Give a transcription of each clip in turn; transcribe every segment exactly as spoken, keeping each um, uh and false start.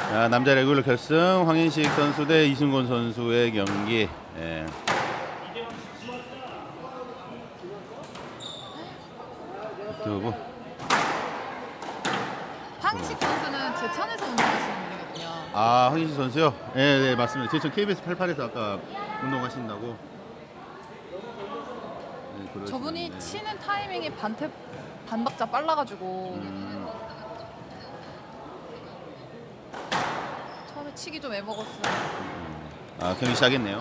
자, 남자 레귤러 결승 황인식 선수 대 이승곤 선수의 경기. 예. 두고 황인식 선수는 제천에서 운동하시는 분이거든요. 아, 황인식 선수요? 네, 네 맞습니다. 제천 케이비에스 팔십팔에서 아까 운동하신다고. 네, 저분이 네. 치는 타이밍이 반태 반박자 빨라가지고 음. 처음에 치기 좀 애먹었어요. 아, 경기 시작했네요.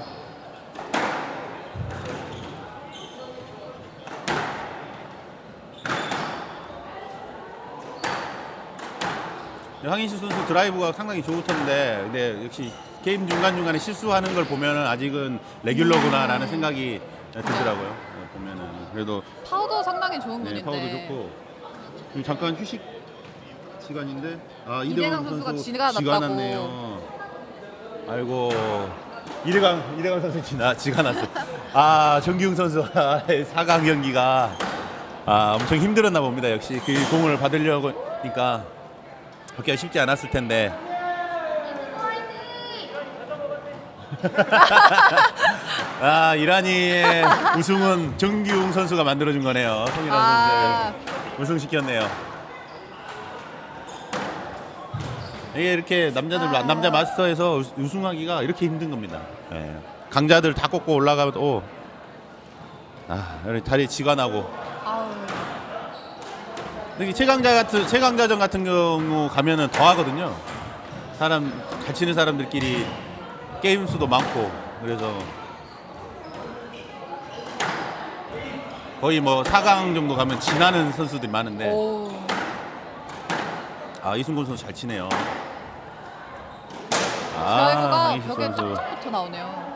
황인식 선수 드라이브가 상당히 좋던데, 근데 역시 게임 중간중간에 실수하는 걸 보면은 아직은 레귤러구나라는 생각이 들더라고요. 네, 보면은 그래도 파워도 상당히 좋은 네, 분인데. 파워도 좋고. 지금 잠깐 휴식 시간인데, 아, 이대강 이대강 선수가 선수 지가 지가 났다고. 났네요. 아이고, 이대강 이대강 선수 지나 지가 났어. 아, 정기웅 선수와 사 강 경기가 아, 엄청 힘들었나 봅니다. 역시 그 공을 받으려고 하니까 받기가 쉽지 않았을 텐데. 아, 이란이의 우승은 정기웅 선수가 만들어준 거네요. 송일환 아. 선수 우승시켰네요. 이게 이렇게 남자들 아. 남자 마스터에서 우승하기가 이렇게 힘든 겁니다. 예. 강자들 다 꺾고 올라가도 아, 다리 지가 나고. 아우. 여기 최강자 같은 최강자전 같은 경우 가면은 더 하거든요. 사람 같이 있는 사람들끼리 게임 수도 많고 그래서 거의 뭐 사 강 정도 가면 지나는 선수들이 많은데. 오. 아, 이승곤 선수 잘 치네요. 드라이브가 황인식 벽에 선수. 쫙쫙 나오네요.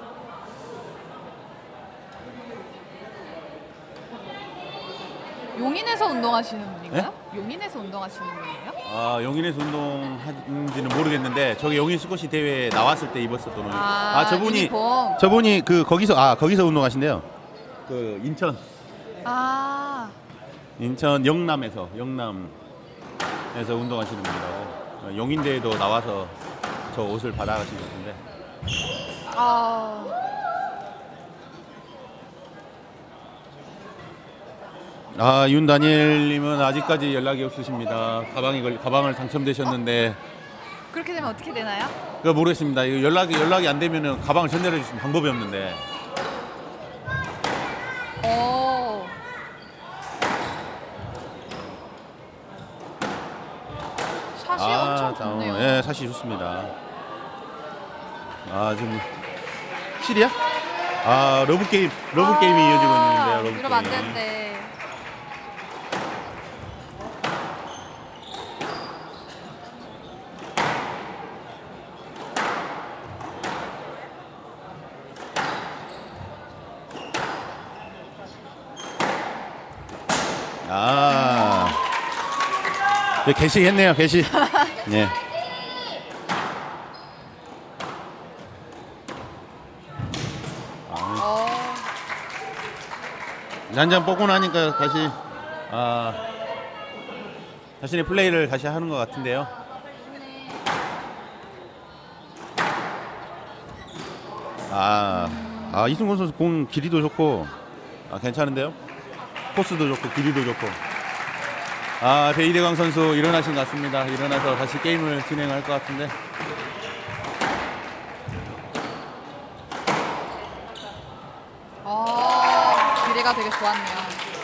용인에서 운동하시는 분인가요? 용인에서 운동하시는 분이에요? 아, 용인에서 운동하는지는 모르겠는데 저기 용인 스쿼시 대회 나왔을 때 입었었던 옷. 아, 아, 저분이 유니폼. 저분이 그 거기서 아 거기서 운동하신대요. 그 인천 아. 인천 영남에서 영남에서 운동하시는 분이라고. 용인 대회도 나와서 저 옷을 받아가신 것 같은데. 아. 아, 윤다니엘님은 아직까지 연락이 없으십니다. 가방이 걸 가방을 당첨되셨는데. 그렇게 되면 어떻게 되나요? 그거 모르겠습니다. 이거 연락이 연락이 안 되면은 가방을 전달해 주시면 방법이 없는데. 오. 샷이 엄청 좋네요. 예, 샷이 좋습니다. 아, 지금 실이야? 아, 러브 게임, 러브 아, 게임이 이어지고 있는데요. 러브 이러면 안 게임. 되는데. 아, 네, 개시했네요, 개시. 예. 어. 한잔 뽑고 나니까 다시 아, 자신의 플레이를 다시 하는 것 같은데요. 아, 아 이승곤 선수 공 길이도 좋고 아, 괜찮은데요. 코스도 좋고 길이도 좋고. 아, 배이대강 선수 일어나신 것 같습니다. 일어나서 다시 게임을 진행할 것 같은데. 아, 기대가 되게 좋았네요.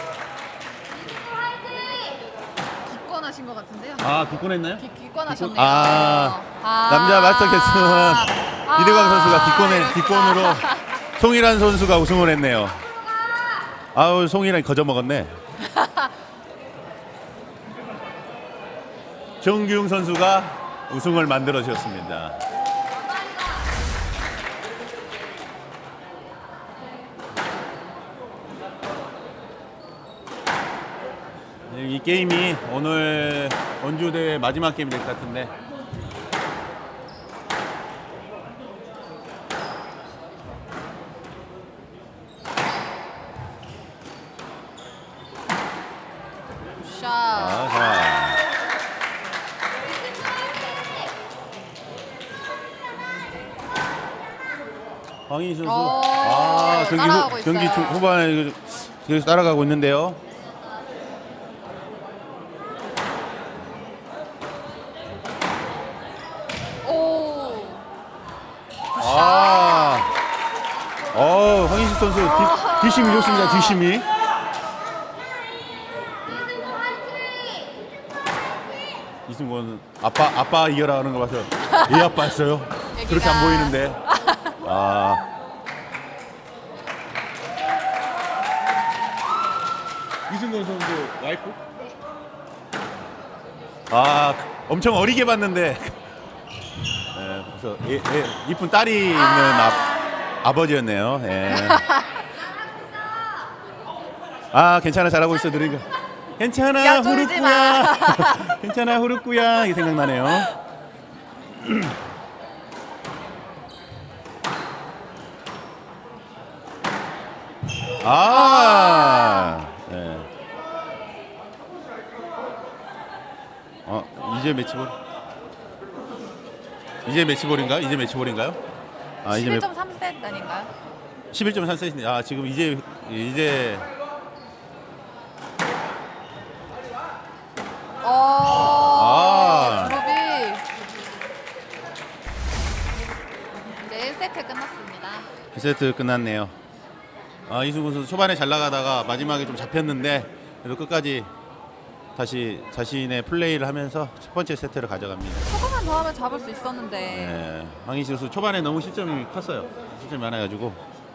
기권하신 것 같은데요? 아, 기권했나요? 기, 기권하셨네요. 아, 아. 남자 마스터 결승은 아, 이대광 선수가 기권에 이럴 수가. 기권으로 송일환 선수가 우승을 했네요. 아우, 송일환이 거저 먹었네. 정규웅 선수가 우승을 만들어 주셨습니다. 이 게임이 오늘 원주 대회 마지막 게임이 될 것 같은데. 샷. 아, 자. 황희 선수. 오, 아, 경기 후, 따라가고 경기 있어요. 중- 후반에 계속 따라가고 있는데요. 오. 아, 어, 황희식 선수 뒷, 뒷심이 좋습니다. 뒷심이. 이승권 아빠 아빠 이겨라 하는 거 봐서 예 아빠였어요. 그렇게 안 보이는데. 아. 이승권 선수 와이프? 아, 엄청 어리게 봤는데. 네, 그래서 예, 예, 이쁜 딸이 있는 아, 아버지였네요. 예. 아, 괜찮아, 잘하고 있어, 느리가. 괜찮아, 야, 쫄지 마. 후루꾸야. 괜찮아, 후루꾸야. 이게 생각나네요. 아, 네. 어, 이제 매치볼. 이제 매치볼인가요? 이제 매치볼인가요? 아, 이제 매... 십일 점 삼 세트 아닌가요? 십일 점 삼 세트. 아, 지금 이제 이제 어. 아. 그룹이 이제 일 세트 끝났습니다. 일 세트 끝났네요. 아, 이승훈 선수 초반에 잘 나가다가 마지막에 좀 잡혔는데 그래도 끝까지 다시 자신의 플레이를 하면서 첫 번째 세트를 가져갑니다. 조금만 더 하면 잡을 수 있었는데. 네, 황희식 선수 초반에 너무 실점이 컸어요. 실점이 많아가지고.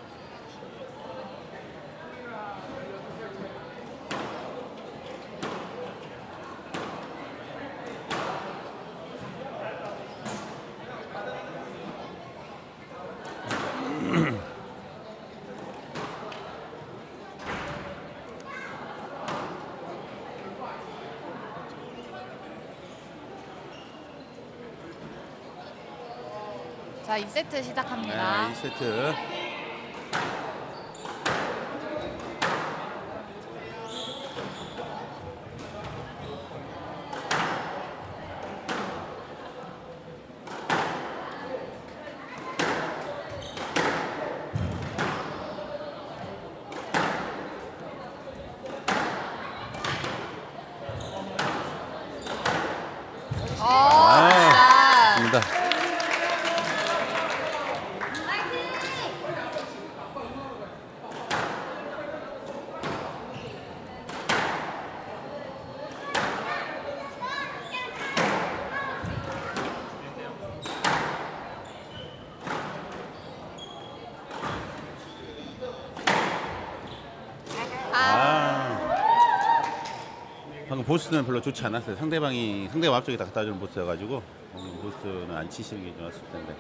자, 이 세트 시작합니다. 네, 이 세트. 어, 아, 자. 좋습니다. 아. 방금 보스는 별로 좋지 않았어요. 상대방이 상대방 앞쪽에다 갖다 주는 보스여가지고 방금 보스는 안 치시는 게 좋았을 텐데.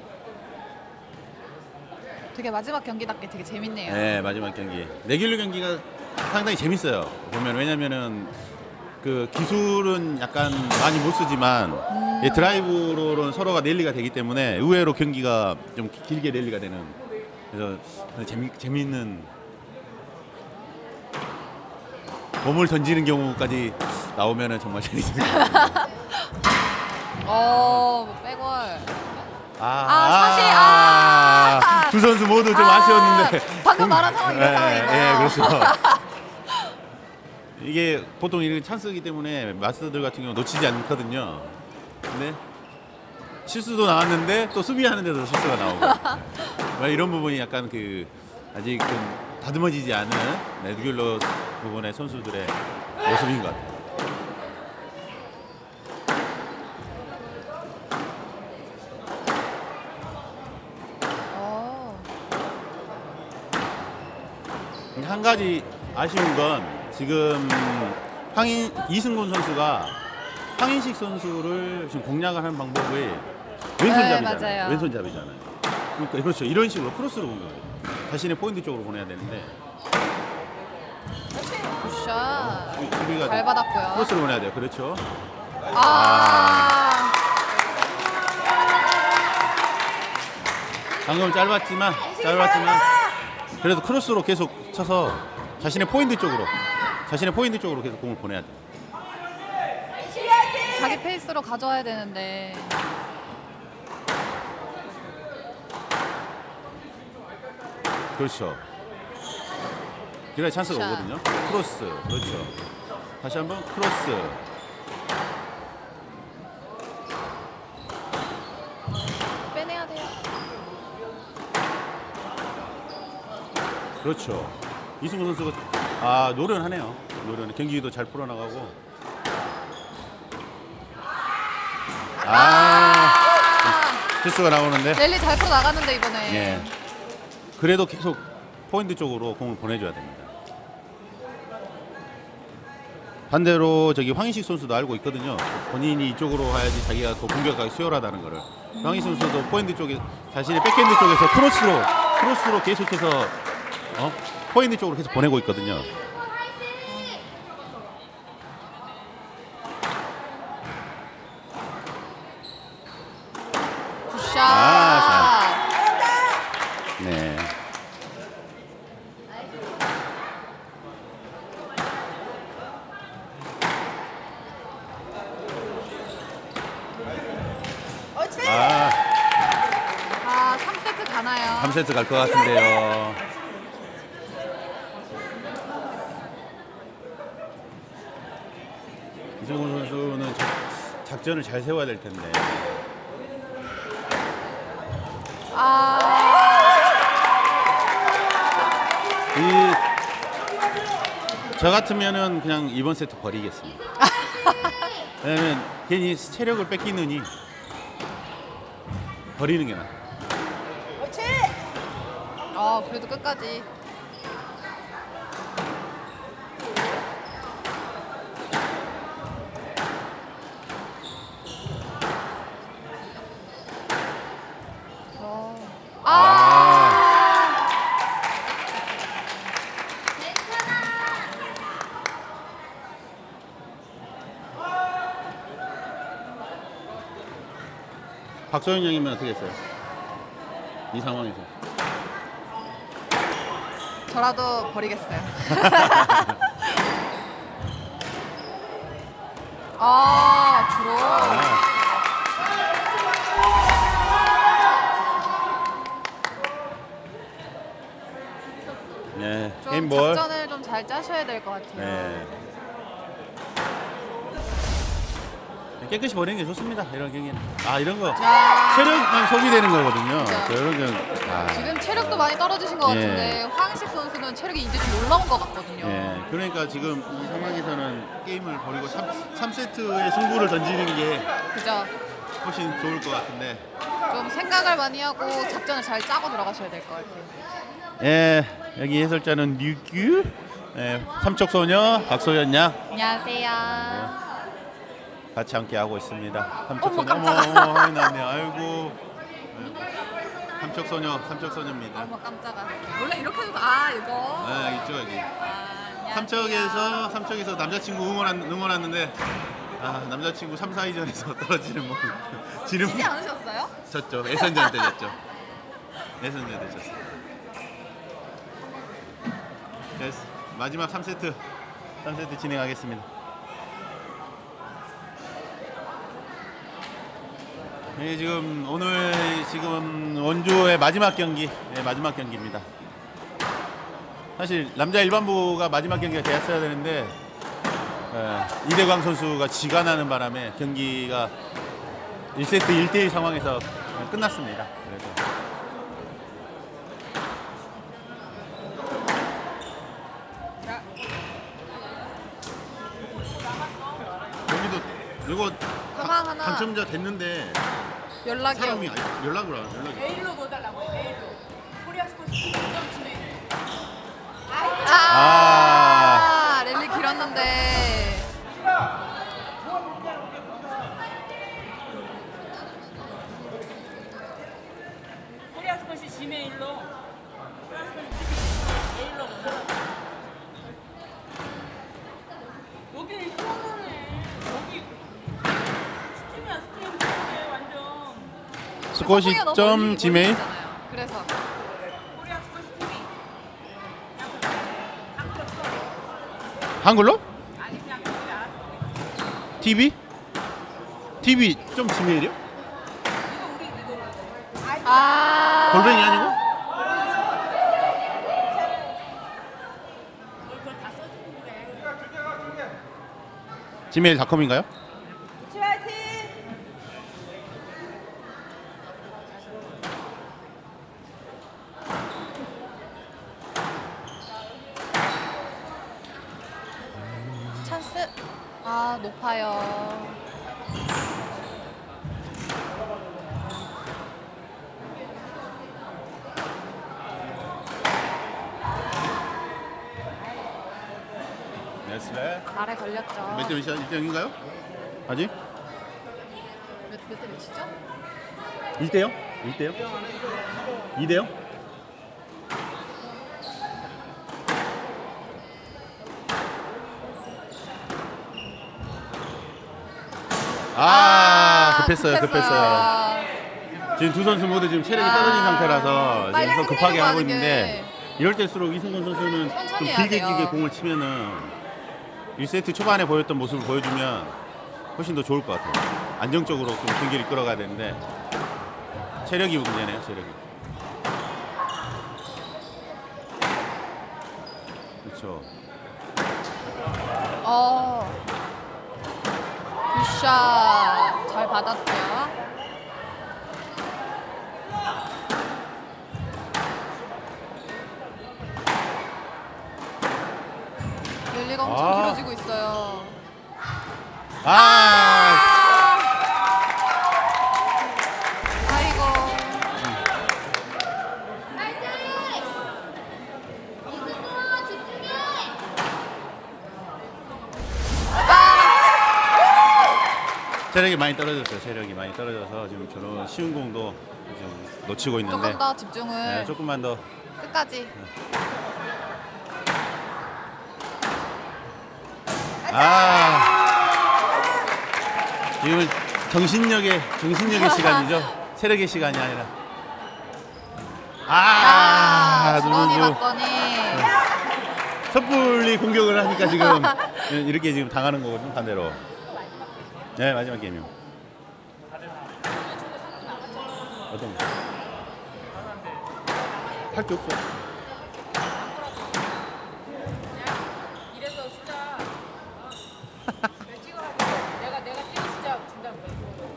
되게 마지막 경기답게 되게 재밌네요. 네, 마지막 경기. 레귤러 경기가 상당히 재밌어요. 보면 왜냐면은 그 기술은 약간 많이 못 쓰지만 음. 이 드라이브로는 서로가 랠리가 되기 때문에 의외로 경기가 좀 길게 랠리가 되는. 그래서 재미 재미있는 몸을 던지는 경우까지 나오면은 정말 재밌을 것 같아요. 어, 뭐 백월. 아, 아, 샷이, 아. 두 선수 모두 좀 아, 아쉬웠는데. 방금 말한 상황이 이런 예, 상황이고요. 예, 그렇죠. 이게 보통 이런 찬스이기 때문에 마스터들 같은 경우 놓치지 않거든요. 근데 실수도 나왔는데 또 수비하는데도 실수가 나오고. 막 이런 부분이 약간 그 아직 좀 다듬어지지 않은 레귤러 부분의 선수들의 모습인 것 같아요. 어. 한 가지 아쉬운 건 지금 황인 이승곤 선수가 황인식 선수를 지금 공략을 하는 방법이 왼손잡이잖아요. 네, 맞아요. 왼손잡이잖아요. 그러니까 그렇죠. 이런 식으로 크로스로 보는 거예요. 자신의 포인트 쪽으로 보내야 되는데 굿샷. 수- 수비가 잘 받았고요. 크로스로 보내야 돼요. 그렇죠. 아. 방금 짧았지만 짧았지만 그래도 크로스로 계속 쳐서 자신의 포인트 쪽으로 자신의 포인트 쪽으로 계속 공을 보내야 돼요. 자기 페이스로 가져와야 되는데. 그렇죠. 그래야 찬스가 자. 오거든요. 크로스. 그렇죠. 다시 한번 크로스. 빼내야 돼요. 그렇죠. 이승우 선수가 아 노련하네요. 노련. 경기도 잘 풀어나가고. 아, 아, 실수가 나오는데. 랠리 잘 풀어 나갔는데 이번에. 예. 그래도 계속 포인트 쪽으로 공을 보내줘야 됩니다. 반대로 저기 황희식 선수도 알고 있거든요. 본인이 이쪽으로 가야지 자기가 더 공격하기 수월하다는 거를. 황희식 선수도 포인트 쪽에 자신의 백핸드 쪽에서 크로스로 크로스로 계속해서 어? 포인트 쪽으로 계속 보내고 있거든요. 굿샷. 아, 네. 아, 아, 삼 세트 가나요? 삼 세트 갈 것 같은데요. 이승우 선수는 작, 작전을 잘 세워야 될 텐데. 아, 이, 저 같으면은 그냥 이번 세트 버리겠습니다. 왜냐면 괜히 체력을 뺏기느니 버리는 게 나아. 어, 그래도 끝까지. 어. 아, 박소연 형이면 어떻게 했어요? 이 상황에서. 저라도 버리겠어요. 아, 주로. 아, 네, 좀 게임볼. 작전을 좀 잘 짜셔야 될 것 같아요. 네. 깨끗이 버리는 게 좋습니다. 이런 경기는. 아, 이런 거 자, 체력만 소비되는 거거든요. 그렇죠. 이런 경 아, 지금 체력도 많이 떨어지신 것 예. 같은데 황식 선수는 체력이 이제 좀 올라온 것 같거든요. 예, 그러니까 지금 이 상황에서는 게임을 버리고 삼 세트의 승부를 던지는 게 그죠? 훨씬 좋을 것 같은데. 좀 생각을 많이 하고 작전을 잘 짜고 들어가셔야 될 것 같아요. 예, 여기 해설자는 류규, 예, 삼척소녀 박소연 양 안녕하세요. 같이 함께 하고 있습니다. 어머, 삼척소녀, 깜짝아. 어머, 어머, 어머니 나왔네. 아이고, 예. 삼척소녀, 삼척소녀입니다. 어머 깜짝아. 원래 이렇게 해도 아 이거. 아, 있죠 여기. 아, 안녕하세요. 삼척에서 삼척에서 남자친구 응원한 응원하는데 아, 남자친구 삼, 사위전에서 떨어지는 뭐 지름 지지 않으셨어요? 졌죠. 예선전 때 졌죠. 예선전 때 졌어요. 됐어. 마지막 삼 세트 삼 세트 진행하겠습니다. 네, 지금 오늘 지금 원주의 마지막 경기, 네, 마지막 경기입니다. 사실 남자 일반부가 마지막 경기가 되었어야 되는데 예, 이대광 선수가 지가 나는 바람에 경기가 일 세트 일 대 일 상황에서 끝났습니다. 그래서 여기도 이거 가방 하나. 당첨자 됐는데 연락이요. 사람이 아니- 연락을 안 연락이. 메일로 넣어달라고요. 메일로. 코리아 스포츠 점 진행. 아, 랠리 길었는데. 코리아 스포츠 지메일로. 코리아 스포츠 메일로 넣어달라고. 여기는 휴원하네. 여기 스팀이야 스팀. 스팀이야 완전. 스코시 성공이 너무 점 멀리 지메일 있잖아요. 그래서 코리아 스포츠 티비. 한글로? 아니 그냥 그게 알아서. 티비? 티비 좀 지메일이요? 아. 골뱅이 아니고? 지메일닷컴인가요? 화이팅! 찬스. 아, 높아요. 네스레. 발에 걸렸죠. 몇 대 몇이야? 일 대 영인가요? 아직? 몇, 몇 대 몇이죠? 일 대 영? 일 대 영? 이 대 영? 아, 급했어요, 급했어요. 지금 두 선수 모두 지금 체력이 아, 떨어진 상태라서 빨리 지금 더 급하게 끝내려고 하고 하는 있는데 이럴 때일수록 이승건 선수는 좀 천천히 해야 길게 돼요. 길게 공을 치면은 일 세트 초반에 보였던 모습을 보여주면 훨씬 더 좋을 것 같아요. 안정적으로 좀 경기를 이끌어가야 되는데 체력이 문제네요, 체력이. 그렇죠. 어. 굿샷. 잘 받았고요. 랠리가 엄청 아. 길어지고 있어요. 아, 아이고. 체력이 많이 떨어졌어요. 체력이 많이 떨어져서 지금 저런 쉬운 공도 좀 놓치고 있는데 조금 더 집중을 네, 조금만 더. 끝까지. 아, 지금 정신력의 정신력의 시간이죠. 체력의 시간이 아니라. 아, 아, 주머니 누군지 봤더니. 섣불리 공격을 하니까 지금 이렇게 지금 당하는 거거든요. 반대로. 네, 마지막 게임이요. 어떤 거? 할 게 없어. 이래서 숫자 몇 찍어가지고 내가 내가 찍은 숫자 준다고 그래.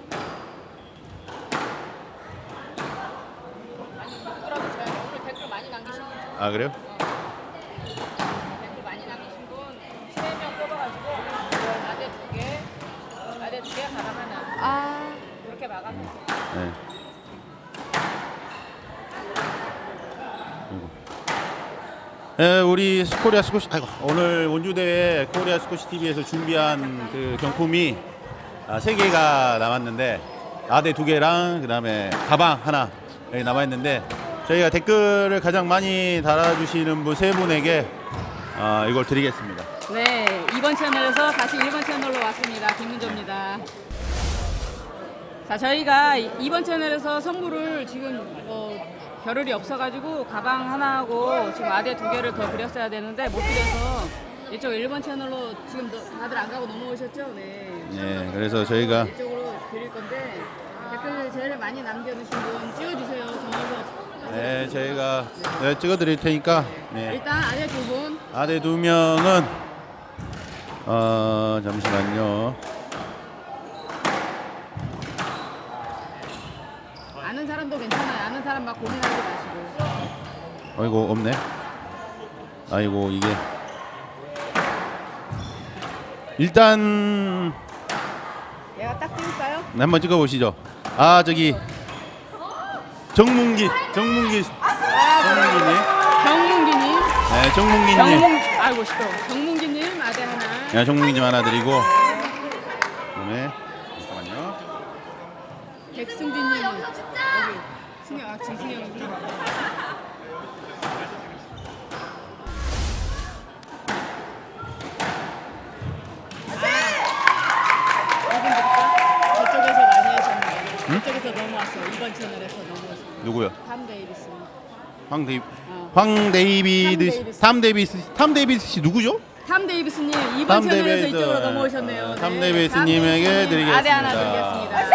아니 누구라도 잘 오늘 댓글 많이 남기신 분 아, 그래요? 댓글 많이 남기신 분 세 명 뽑아가지고 아대 두 개, 아대 두 개, 가방 하나 아. 그렇게 막아서 네. 그리고. 네, 우리 코리아 스쿼시, 아이고, 오늘 원주 대회 코리아 스쿼시 티비에서 준비한 그 경품이 아, 세 개가 남았는데 아대 두 개랑 그다음에 가방 하나 여기 남아 있는데 저희가 댓글을 가장 많이 달아주시는 분 세 분에게 아, 이걸 드리겠습니다. 네, 이번 채널에서 다시 일 번 채널로 왔습니다. 김문조입니다. 자, 저희가 이번 채널에서 선물을 지금 어, 겨를이 없어가지고 가방 하나하고 지금 아대 두 개를 더 드렸어야 되는데 못 드려서 이쪽 일 번 채널로 지금 너- 다들 안 가고 넘어오셨죠? 네. 네, 그래서 저희가 이쪽으로 드릴 건데 댓글 제일 많이 남겨주신 분 찍어주세요. 정해서. 네, 저희가 네, 찍어드릴 테니까 네. 일단 아대 두 분. 아대 두 명은 어 잠시만요. 아는 사람도 괜찮아요. 아는 사람 막 고민하지 마시고. 아이고 없네. 아이고 이게 일단 내가 딱 찍을까요? 한번 찍어보시죠. 아 저기 정문기 정문기 정문기님 정문기님. 네 정문기님 정문 아이고 시끄러. 정문기님 아대 하나. 네, 정문기님 하나 드리고 그다음에 잠깐만요. 백승진님 여기 승영 아 진승영. 저쪽에서 많이 하셨네요. 저쪽에서 넘어왔어. 이번 채널에서 넘어왔어. 누구요? 탐 데이비스. 황 데이 어. 황 데이비드 탐 데이비스 탐 데이비스 씨 누구죠? 탐 데이비스님 이번 탐 채널에서 데이비스. 이쪽으로 넘어오셨네요. 어, 탐 네. 데이비스님에게 탐 데이비스님 드리겠습니다. 아대 하나 드리겠습니다.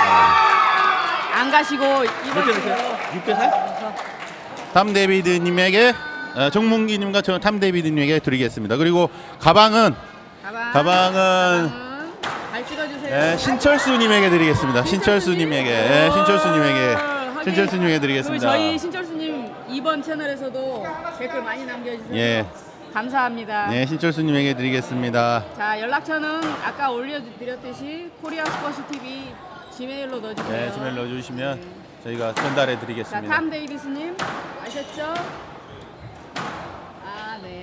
안 가시고 이번 채널로. 육 대 사? 탐 데이비드님에게 어, 정문기님과 저 탐 데이비드님에게 드리겠습니다. 그리고 가방은 가방. 가방은 가방은 잘 찍어주세요. 네, 신철수님에게 드리겠습니다. 신철수님에게, 네, 신철수님에게, 하긴, 신철수님에게 그리고 드리겠습니다. 저희 신철수님 이번 채널에서도 댓글 많이 남겨주세요. 예, 감사합니다. 네, 신철수님에게 드리겠습니다. 자, 연락처는 아까 올려드렸듯이 코리아 스포츠 티비 지메일로 넣어주세요. 네, 지메일 넣어주시면 저희가 전달해 자, 드리겠습니다. 탐 데이비스님 아셨죠? 아, 네.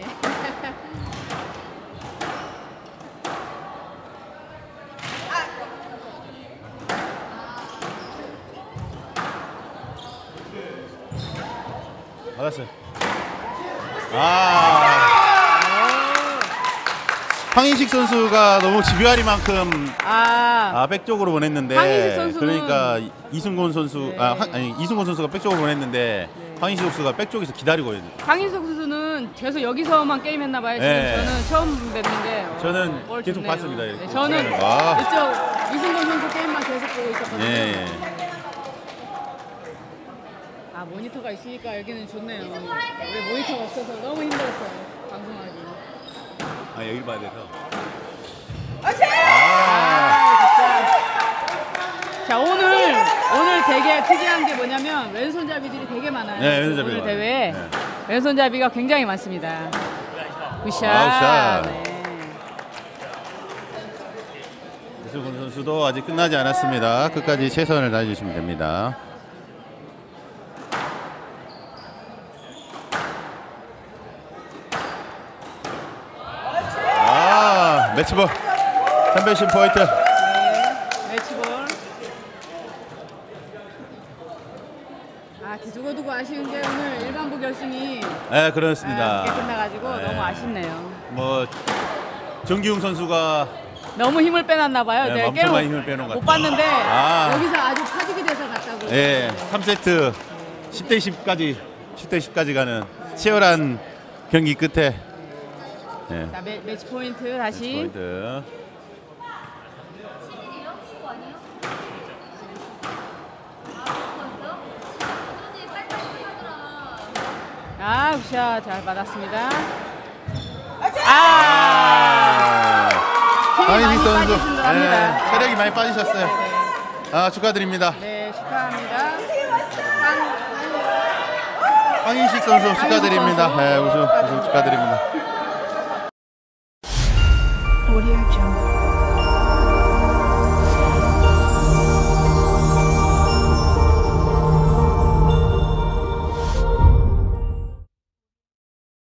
받았어요. 아, 황인식 선수가 너무 집요하리만큼 아, 아, 백쪽으로 보냈는데, 황인식 선수는- 그러니까 이승곤 선수, 네. 아, 황- 아니 이승곤 선수가 백쪽으로 보냈는데 네. 황인식 선수가 백쪽에서 기다리고 있는. 황인석 선수는 계속 여기서만 게임했나봐요. 지금 네. 저는 처음 뵀는데. 저는 뭘 계속 좋네요. 봤습니다. 네, 이렇게. 저는 아. 이쪽 이승곤 선수 게임만 계속 보고 있었거든요. 예, 예. 아, 모니터가 있으니까 여기는 좋네요. 우리 모니터가 없어서 너무 힘들었어요. 방송하기. 아, 여기 봐야 돼서. 아, 아, 진짜. 자, 오늘 오늘 되게 특이한 게 뭐냐면 왼손잡이들이 되게 많아요. 네, 왼손잡이가 오늘 많아요. 대회에 네. 왼손잡이가 굉장히 많습니다. 굿샷. 아, 굿샷. 네. 이승곤 선수도 아직 끝나지 않았습니다. 끝까지 최선을 다해주시면 됩니다. 아, 매치볼 챔피언십 포인트. 네, 매치볼. 아, 두고두고 아쉬운 게 오늘 일반부 결승이 네, 그렇습니다. 아, 이렇게 끝나가지고 네. 너무 아쉽네요. 뭐 정기웅 선수가 너무 힘을 빼놨나 봐요. 네, 내가 엄청 깨로 많이 힘을 빼놓은 것 못 같아요. 봤는데 아. 여기서 아주 파죽이 돼서 갔다고. 예, 삼 세트 십 대 십까지 십 대 십까지 가는 치열한 경기 끝에 예, 자, 매, 매치 포인트 다시. 포인트. 아, 굿샷 잘 받았습니다. 아, 아, 힘이 많이 황인식 선수 빠지신 듯 합니다. 예, 체력이 많이 빠지셨어요. 네, 아, 축하드립니다. 네, 축하합니다. 황인식 선수 축하드립니다. 선수. 예, 우승 우승 축하드립니다. Audio Jungle.